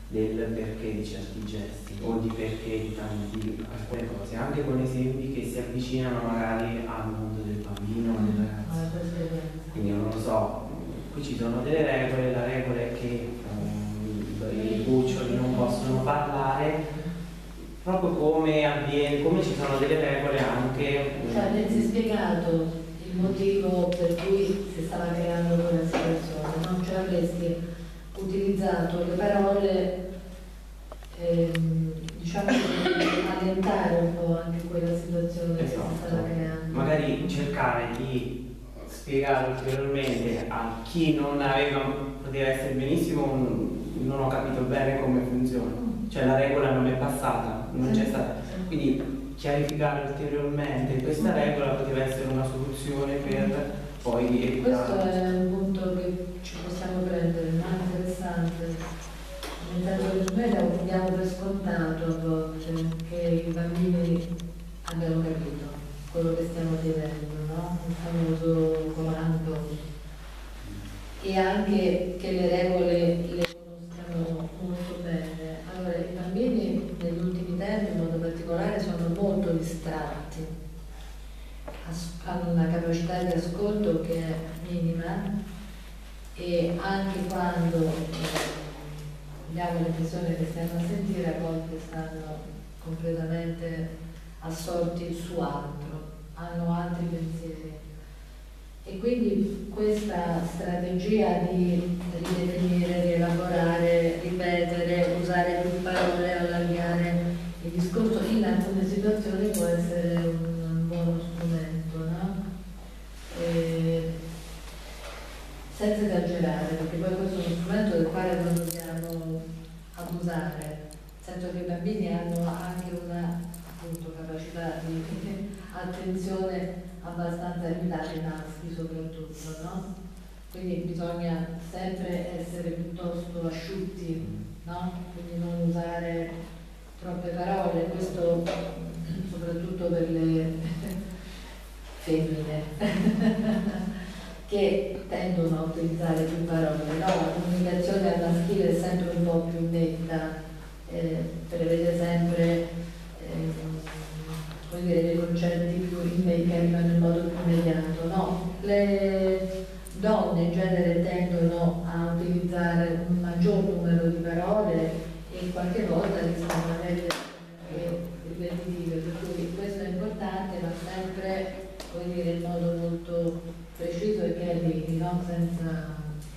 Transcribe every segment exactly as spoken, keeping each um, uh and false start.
del perché di certi gesti o di perché di tanti alcune cose, anche con esempi che si avvicinano magari al mondo del bambino o del ragazzo. Quindi non lo so, qui ci sono delle regole, la regola è che um, i cuccioli non possono parlare, proprio come avviene, come ci sono delle regole anche... Cioè, avete spiegato il motivo per cui si stava creando quella situazione, no? Cioè avresti utilizzato le parole, ehm, diciamo, per allentare un po' anche quella situazione, esatto, che si stava creando. Magari cercare di spiegare ulteriormente a chi non aveva, poteva essere benissimo, non ho capito bene come funziona, cioè la regola non è passata, non c'è stata, quindi chiarificare ulteriormente questa regola poteva essere una soluzione per poi evitare. Questo è un punto che ci possiamo prendere, ma interessante, nel senso che noi diamo per scontato a volte che i bambini abbiano capito quello che stiamo chiedendo, no? Il famoso comando, e anche che le regole le conoscano molto bene. Allora, i bambini negli ultimi tempi in modo particolare sono molto distratti, hanno una capacità di ascolto che è minima, e anche quando eh, abbiamo l'impressione che stiano a sentire, a volte stanno completamente assorti su altro, hanno altri pensieri. E quindi questa strategia di ridefinire, rielaborare, ripetere, usare più parole, allargare il discorso in alcune situazioni può essere un buono strumento, no? E senza esagerare, perché poi questo è uno strumento del quale non dobbiamo abusare, nel senso che i bambini hanno anche una, appunto, capacità di attenzione abbastanza limitata, i maschi soprattutto, no? Quindi bisogna sempre essere piuttosto asciutti, no? Quindi non usare troppe parole, questo soprattutto per le femmine che tendono a utilizzare più parole, no? La comunicazione al maschile è sempre un po' più netta, eh, prevede sempre eh, come dire, dei concetti più che arrivano in modo più immediato, no? Le donne in genere tendono a utilizzare un maggior numero di parole e qualche volta rischiano di avere ripetitive, per cui questo è importante, ma sempre, come dire, in modo molto preciso e chiarito, no? Senza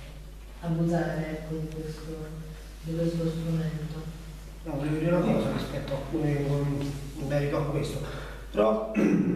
abusare, ecco, di questo, di questo strumento. No, volevo dire una cosa rispetto a alcune, in merito a questo, però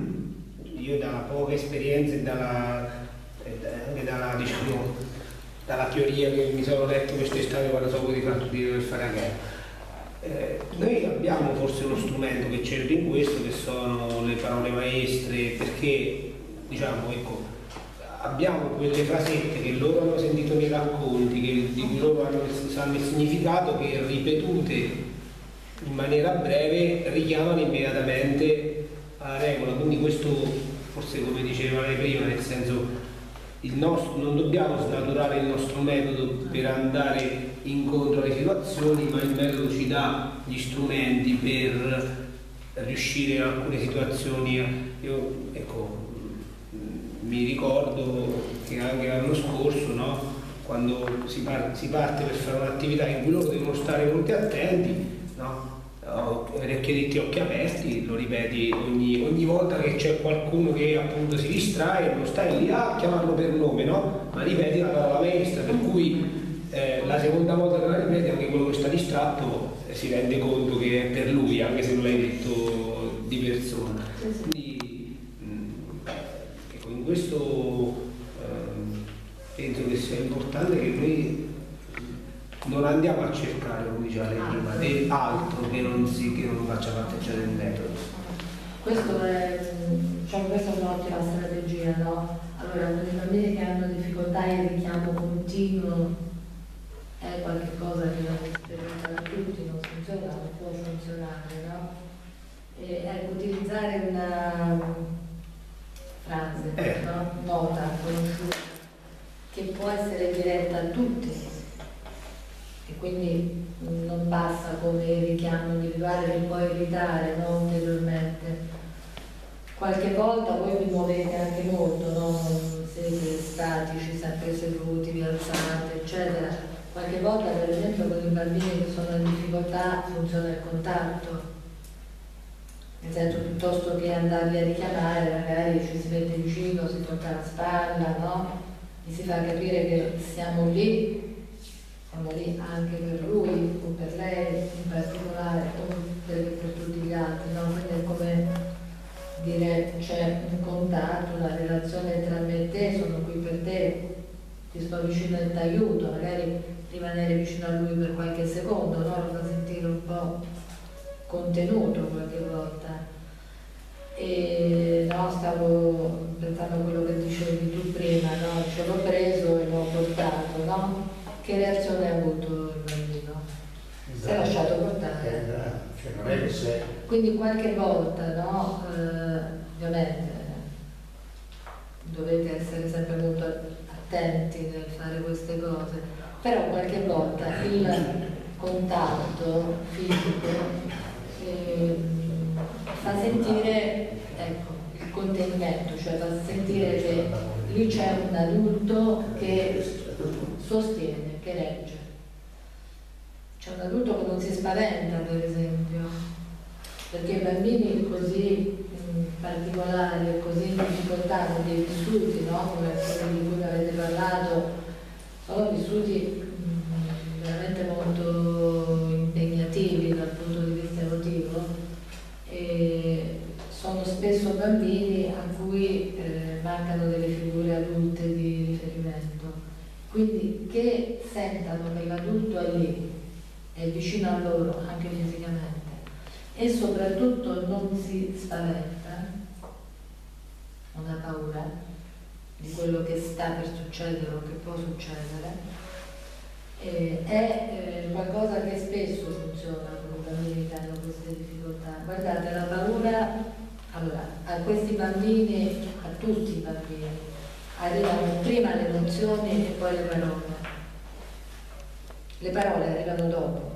io dalla poca esperienza e dalla, anche dalla, diciamo, dalla teoria che mi sono letto quest'estate quando so di fatto di dover fare a gara, eh, noi abbiamo forse uno strumento che c'è in questo, che sono le parole maestre, perché diciamo, ecco, abbiamo quelle frasette che loro hanno sentito nei racconti, che, di cui loro hanno, sanno il significato, che ripetute in maniera breve richiamano immediatamente alla regola. Quindi questo forse, come diceva lei prima, nel senso, il nostro, non dobbiamo snaturare il nostro metodo per andare incontro alle situazioni, ma il metodo ci dà gli strumenti per riuscire a alcune situazioni. Io, ecco, mi ricordo che anche l'anno scorso, no, quando si, par si parte per fare un'attività in cui loro devono stare molto attenti, no? Orecchie dritte, occhi aperti, lo ripeti ogni, ogni volta che c'è qualcuno che appunto si distrae, non stai lì a chiamarlo per nome, no? Ma ripeti la parola maestra, per cui eh, la seconda volta che la ripeti anche quello che sta distratto eh, si rende conto che è per lui, anche se non l'hai detto di persona. Quindi mh, ecco, in questo eh, penso che sia importante che noi non andiamo a cercare, come diceva lei prima, di altro che non, si, che non faccia parte già del metodo. Questo è, cioè, questa è un'ottima strategia, no? Allora, per i bambini che hanno difficoltà il richiamo continuo è qualcosa che non sperimenta da tutti, non funziona, non può funzionare, no? E, ecco, utilizzare una frase, eh. no? Nota, conosciuta, che può essere diretta a tutti. E quindi non passa come il richiamo individuale che può evitare, no, ulteriormente. Qualche volta voi vi muovete anche molto, no? Siete statici, sempre seduti, vi alzate, eccetera. Qualche volta, per esempio, con i bambini che sono in difficoltà funziona il contatto. Nel senso, piuttosto che andarli a richiamare, magari ci si mette vicino, si tocca la spalla, no? Mi si fa capire che siamo lì, siamo lì anche per lui o per lei in particolare o per, per tutti gli altri, no? Quindi è come dire c'è un contatto, una relazione tra me e te, sono qui per te, ti sto vicino e ti aiuto, magari rimanere vicino a lui per qualche secondo, no? Lo fa sentire un po' contenuto qualche volta. E no, stavo pensando a quello che dicevi tu prima, no? Ce l'ho preso e l'ho portato, no? Che reazione ha avuto il bambino? Si è lasciato portare. Cioè, non è che se... Quindi qualche volta, no? Eh, ovviamente dovete essere sempre molto attenti nel fare queste cose, però qualche volta il contatto fisico eh, fa sentire, ecco, il contenimento, cioè fa sentire che lì c'è un adulto che sostiene, che regge. C'è un adulto che non si spaventa, per esempio, perché i bambini così mh, particolari e così in difficoltà, con dei vissuti, no? Come quelli di cui avete parlato, sono vissuti mh, veramente molto impegnativi dal punto di vista emotivo e sono spesso bambini a cui eh, mancano delle figure adulte di riferimento. Quindi che sentano che l'adulto è lì, è vicino a loro anche fisicamente e soprattutto non si spaventa, non ha paura di quello che sta per succedere o che può succedere, eh, è eh, qualcosa che spesso funziona con i bambini che hanno queste difficoltà. Guardate, la paura, allora, a questi bambini, a tutti i bambini, arrivano prima le emozioni e poi le parole. Le parole arrivano dopo.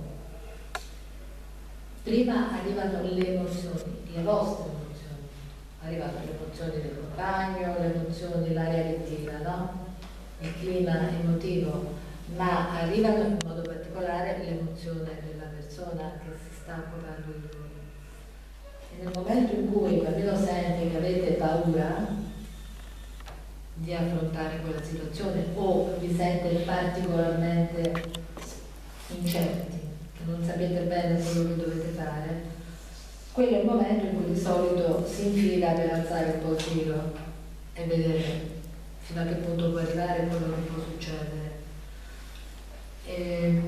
Prima arrivano le emozioni, le vostre emozioni. Arrivano le emozioni del compagno, le emozioni, l'aria che tira, no? Il clima emotivo, ma arrivano in modo particolare l'emozione della persona che si sta occupando di lui. E nel momento in cui il bambino sente che avete paura di affrontare quella situazione o vi sente particolarmente incerti, che non sapete bene quello che dovete fare, quello è il momento in cui di solito si infila per alzare un po' il tiro e vedere fino a che punto può arrivare quello che può succedere. E...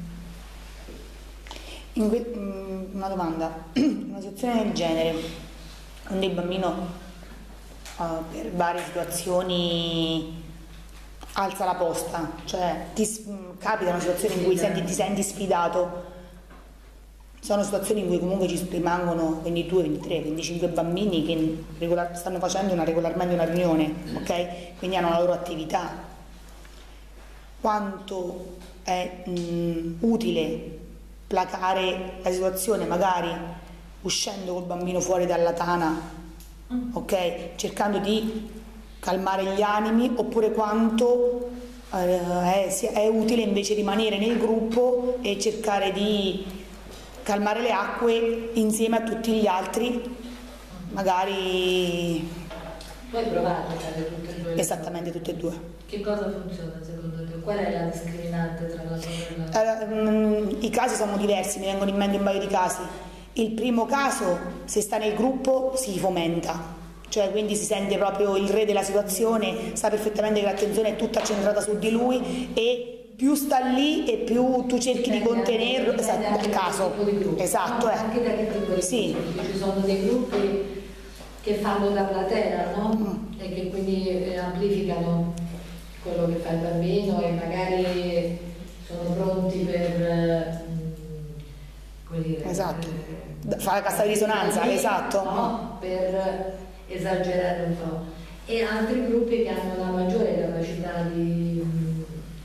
In que- una domanda, in una situazione del genere, quando il bambino uh, per varie situazioni alza la posta, cioè ti capita una situazione in cui senti, ti senti sfidato, sono situazioni in cui comunque ci rimangono ventidue, ventitré, venticinque bambini che regolar- stanno facendo una, regolarmente una riunione, ok? Quindi hanno la loro attività. Quanto è mh, utile placare la situazione, magari uscendo col bambino fuori dalla tana, ok? Cercando di calmare gli animi, oppure quanto eh, è, è utile invece rimanere nel gruppo e cercare di calmare le acque insieme a tutti gli altri, magari... Poi provate a fare tutte e due. Esattamente, tutte e due. Che cosa funziona secondo te? Qual è la discriminante tra la donna e la... Allora, mh, i casi sono diversi, mi vengono in mente un paio di casi. Il primo caso, se sta nel gruppo, si fomenta. Cioè, quindi si sente proprio il re della situazione, sa perfettamente che l'attenzione è tutta centrata su di lui e più sta lì e più tu cerchi di contenerlo, esatto, dal caso. Esatto, no, eh. Anche da che tipo di sì. gruppi? Ci sono dei gruppi che fanno da platea, no? Mm. E che quindi eh, amplificano quello che fa il bambino e magari sono pronti per eh, come dire, esatto. per, fare la cassa di risonanza, per, esatto. No? Per esagerare un po'. E altri gruppi che hanno una maggiore capacità di mh,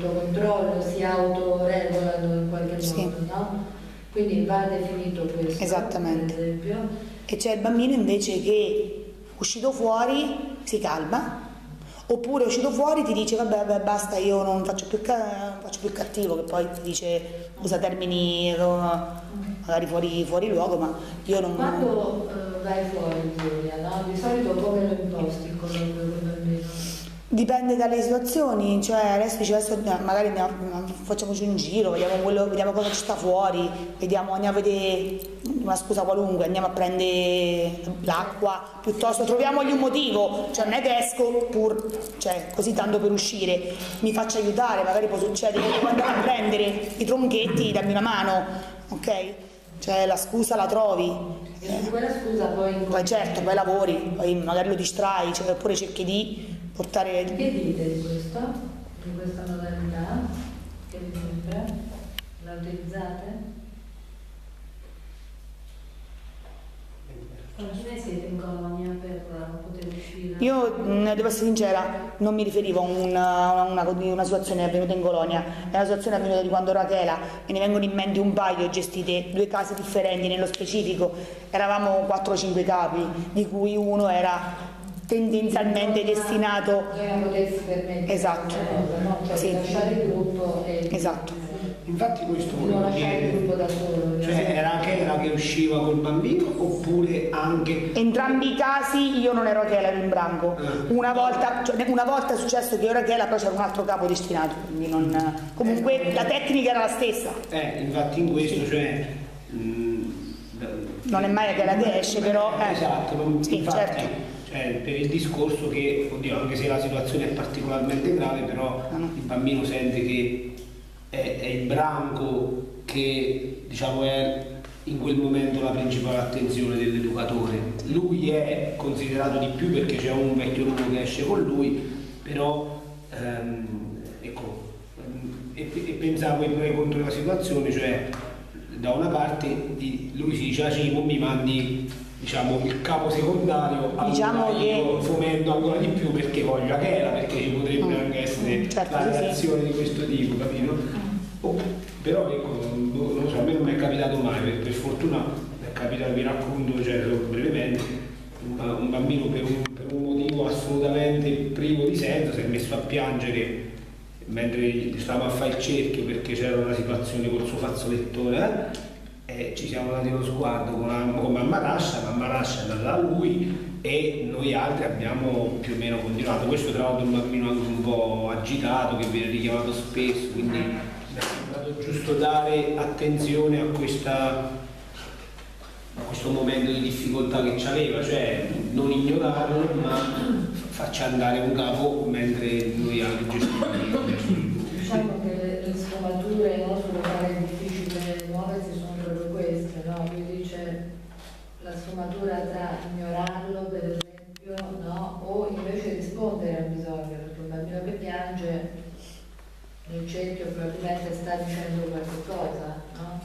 autocontrollo, si autoregolano in qualche Sì. modo, no? Quindi va definito questo, Esattamente. per esempio. E c'è il bambino invece che uscito fuori si calma, oppure uscito fuori ti dice vabbè, vabbè basta, io non faccio più, ca- faccio più cattivo, che poi ti dice, usa termini eh, magari fuori, fuori luogo, ma io non... Quando eh, vai fuori, Giulia, no? Di solito come lo imposti il colloquio con il bambino? Dipende dalle situazioni, cioè adesso dice adesso magari andiamo, facciamoci un giro, vediamo, quello, vediamo cosa ci sta fuori, vediamo, andiamo a vedere una scusa qualunque, andiamo a prendere l'acqua, piuttosto troviamogli un motivo, cioè non è che esco pur, cioè così tanto per uscire, mi faccio aiutare, magari può succedere che devo andare a prendere i tronchetti, dammi una mano, ok? Cioè la scusa la trovi. E su quella scusa poi... Poi certo, poi lavori, poi magari lo distrai, cioè, oppure cerchi di portare... Che dite di questo? Di questa modalità? Che vi sembra? La utilizzate? Quanti ne siete in colonia per poter uscire? Io, mh, devo essere sincera, non mi riferivo a una, una, una situazione avvenuta in colonia, è una situazione avvenuta di quando ero a Chela, me ne vengono in mente un paio, gestite due casi differenti nello specifico, eravamo quattro o cinque capi, di cui uno era tendenzialmente destinato... Non potessi permettere Esatto. cosa, no? Cioè Sì. lasciare il gruppo e... Esatto. Infatti questo Non volevo lasciare il dire, gruppo da solo. cioè era Chela che usciva col bambino oppure anche... Entrambi i casi io non ero a Chela, ero in branco. Una volta, cioè, una volta è successo che io ero a Chela, però c'era un altro capo destinato, quindi non... Comunque la tecnica era la stessa. Eh, infatti in questo, cioè... mh, Non è mai a Chela che esce, però... Eh. Esatto, non- Sì, infatti, certo. cioè, per il discorso che, oddio, anche se la situazione è particolarmente grave, però Ah, no. il bambino sente che è, è il branco che, diciamo, è in quel momento la principale attenzione dell'educatore. Lui è considerato di più perché c'è un vecchio lupo che esce con lui, però ehm, ecco, ehm, e, e pensavo ai pro e contro della situazione, cioè da una parte di- lui si dice a Cimo mi mandi, diciamo, il capo secondario, Diciamo allora io che- fomento ancora di più perché voglio la Chela, perché ci potrebbe Mm. anche essere Certo, la sì, sì. reazione di questo tipo, capito? Oh, però ecco, boh, non so, a me non mi è capitato mai, per, per fortuna mi è capitato, vi racconto, cioè, solo brevemente, un, ba- un bambino per un, per un motivo assolutamente privo di senso si è messo a piangere mentre stavamo a fare il cerchio perché c'era una situazione col suo fazzolettone, eh, e ci siamo dati lo sguardo con, la, con mamma Rascia, mamma Rascia è andata da lui e noi altri abbiamo più o meno continuato. Questo tra l'altro è un bambino anche un po' agitato che viene richiamato spesso, quindi mi è sembrato giusto dare attenzione a questa a questo momento di difficoltà che c'aveva, cioè non ignorarlo ma farci andare un capo mentre noi altri gestivamo. Diciamo che le, le sfumature, no, sulle quali è difficile muoversi sono proprio queste, no? Quindi c'è la sfumatura tra ignorarlo, per esempio, no? O invece rispondere al bisogno, perché un bambino che piange nel cerchio probabilmente sta dicendo qualche cosa, no?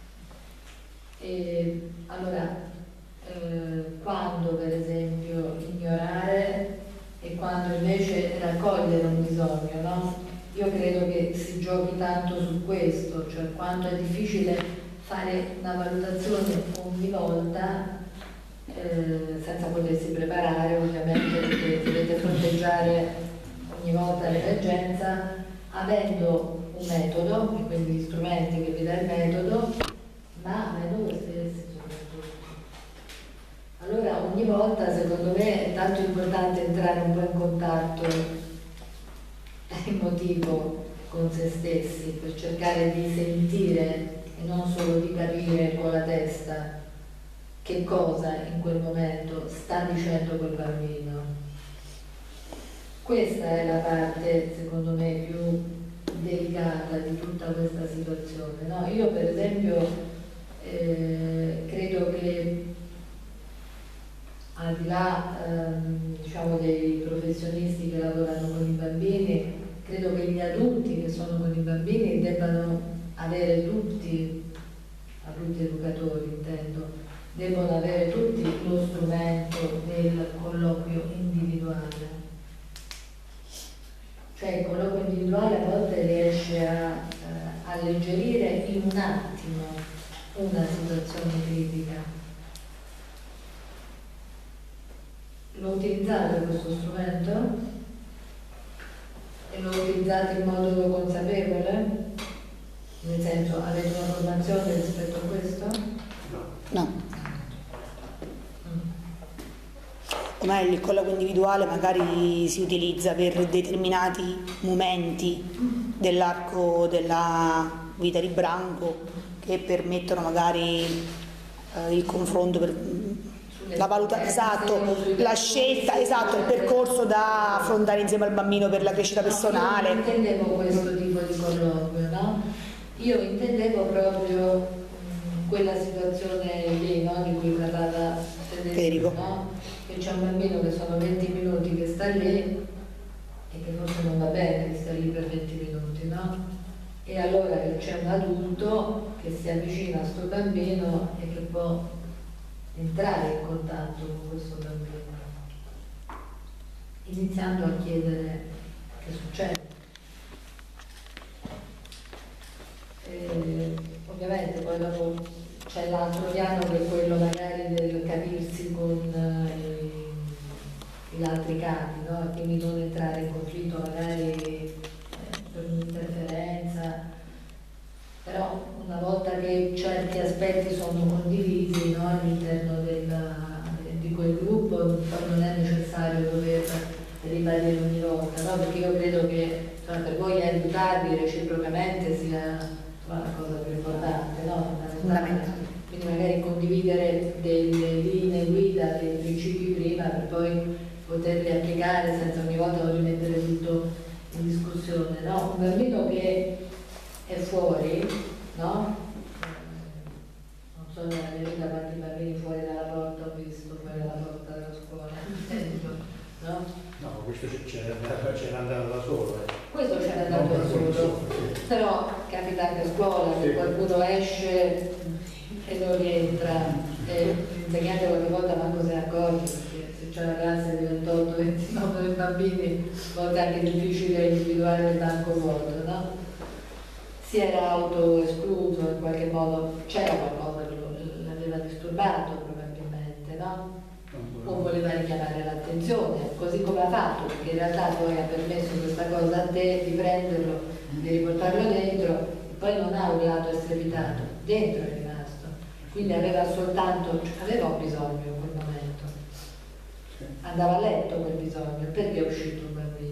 E allora, eh, quando per esempio ignorare e quando invece raccogliere un bisogno, no? Io credo che si giochi tanto su questo, cioè quando è difficile fare una valutazione ogni volta, eh, senza potersi preparare ovviamente, perché dovete fronteggiare ogni volta l'emergenza, avendo un metodo, e quindi gli strumenti che vi dà il metodo, ma avendo voi stessi soprattutto. Allora ogni volta secondo me è tanto importante entrare un po' in contatto emotivo con se stessi per cercare di sentire e non solo di capire con la testa che cosa in quel momento sta dicendo quel bambino. Questa è la parte secondo me più delicata di tutta questa situazione, no? Io per esempio eh, credo che al di là ehm, diciamo dei professionisti che lavorano con i bambini, credo che gli adulti che sono con i bambini debbano avere tutti, adulti educatori intendo, devono avere tutti lo strumento del colloquio individuale. Cioè il colloquio individuale a volte riesce a eh, alleggerire in un attimo una situazione critica. Lo utilizzate questo strumento? E lo utilizzate in modo consapevole? Nel senso, avete una formazione rispetto a questo? No. Magari il colloquio individuale magari si utilizza per determinati momenti dell'arco della vita di Branco che permettono magari eh, il confronto per la valuta, esatto, la scelta, esatto, il percorso da affrontare insieme al bambino per la crescita personale. Io non intendevo questo tipo di colloquio, no? Io intendevo proprio mh, quella situazione lì, no? Di cui parlava Federico, no? Che c'è un bambino che sono venti minuti che sta lì e che forse non va bene che sta lì per venti minuti, no? E allora c'è un adulto che si avvicina a sto bambino e che può entrare in contatto con questo bambino, iniziando a chiedere che succede. E, ovviamente poi dopo c'è l'altro piano che è quello magari del capirsi con eh, gli altri capi, no? Quindi non entrare in conflitto magari eh, per un'interferenza. Però una volta che certi aspetti sono condivisi, no, all'interno di quel gruppo, poi non è necessario dover ribadire ogni volta, no? Perché io credo che insomma, per voi aiutarvi reciprocamente sia insomma, la cosa più importante, no? Fondamentale. Quindi magari condividere delle linee guida, dei principi prima per poi poterli applicare senza ogni volta rimettere tutto in discussione, no? Un bambino che è fuori, no? Non so nella mia vita quanti bambini fuori dalla porta ho visto, fuori dalla porta della scuola, no? No, questo c'era andato da solo. Eh. Questo c'era andato da solo, sì. Però capita anche a scuola che sì. Qualcuno esce e non rientra e l'insegnante qualche volta manco se ne accorge perché se c'è una classe di ventotto ventinove bambini a volte è anche difficile individuare il banco vuoto, no? Si era auto-escluso in qualche modo, c'era qualcosa che l'aveva disturbato probabilmente, no? O voleva richiamare l'attenzione, così come ha fatto, perché in realtà poi ha permesso questa cosa a te di prenderlo, di riportarlo dentro, e poi non ha urlato e strepitato, dentro è rimasto. Quindi aveva soltanto, aveva un bisogno in quel momento. Andava a letto quel bisogno, perché è uscito un bambino?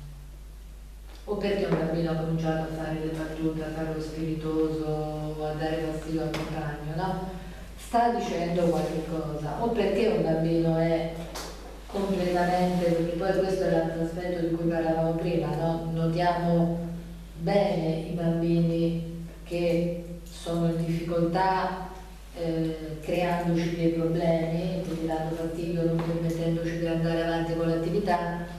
O perché un bambino ha cominciato a fare le battute, a fare lo spiritoso o a dare fastidio al compagno, no? Sta dicendo qualche cosa, o perché un bambino è completamente, perché poi questo è l'altro aspetto di cui parlavamo prima, no? Notiamo bene i bambini che sono in difficoltà eh, creandoci dei problemi, quindi dando fastidio, non permettendoci di andare avanti con l'attività,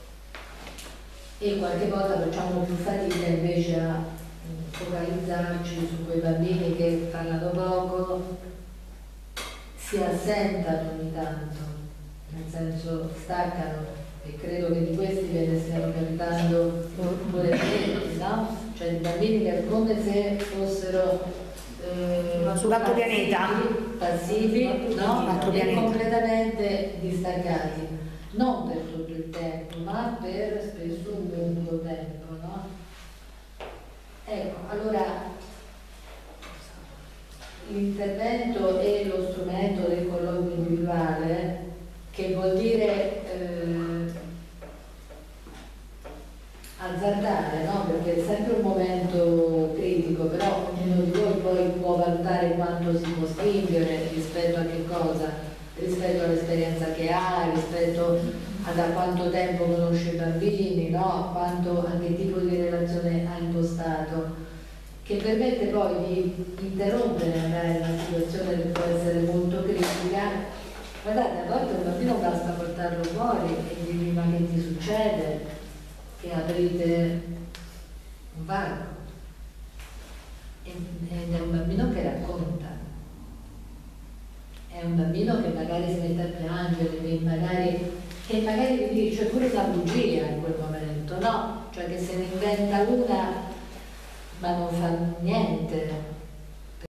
e qualche volta facciamo più fatica invece a focalizzarci su quei bambini che parlano poco, si assentano ogni tanto, nel senso staccano, e credo che di questi ve ne stiano capitando volentieri, no? Cioè i bambini che è come se fossero eh, sull'altro pianeta, passivi, no? E completamente distaccati. Non per tutto il tempo, ma per spesso un lungo tempo, no? Ecco, allora l'intervento e lo strumento del colloquio individuale, che vuol dire eh, azzardare, no? Perché è sempre un momento critico, però ognuno di voi poi può valutare quanto si può spingere rispetto a che cosa, rispetto all'esperienza che ha, rispetto a da quanto tempo conosce i bambini, no? A quanto, a che tipo di relazione ha impostato, che permette poi di interrompere magari una situazione che può essere molto critica. Guardate, a volte un bambino basta portarlo fuori e dirgli: ma che ti succede? Che aprite un varco. Ed è un bambino che racconta. È un bambino che magari si mette a piangere, che magari, che magari vi dice pure una bugia in quel momento, no? cioè che se ne inventa una ma non fa niente,